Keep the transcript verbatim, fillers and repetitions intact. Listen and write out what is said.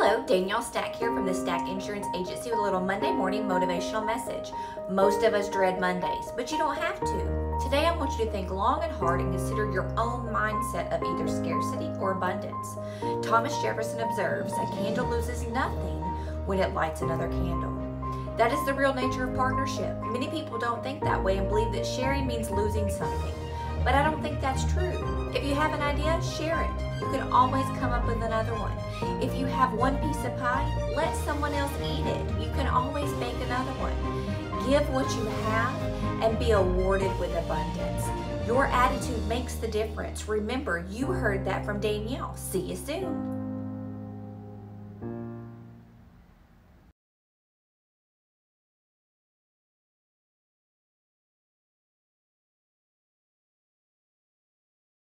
Hello, Danielle Stack here from the Stack Insurance Agency with a little Monday morning motivational message. Most of us dread Mondays, but you don't have to. Today I want you to think long and hard and consider your own mindset of either scarcity or abundance. Thomas Jefferson observes, a candle loses nothing when it lights another candle. That is the real nature of partnership. Many people don't think that way and believe that sharing means losing something. But I don't think that's true. If you have an idea, share it. You can always come up with another one. If you have one piece of pie, let someone else eat it. You can always bake another one. Give what you have and be awarded with abundance. Your attitude makes the difference. Remember, you heard that from Danielle. See you soon.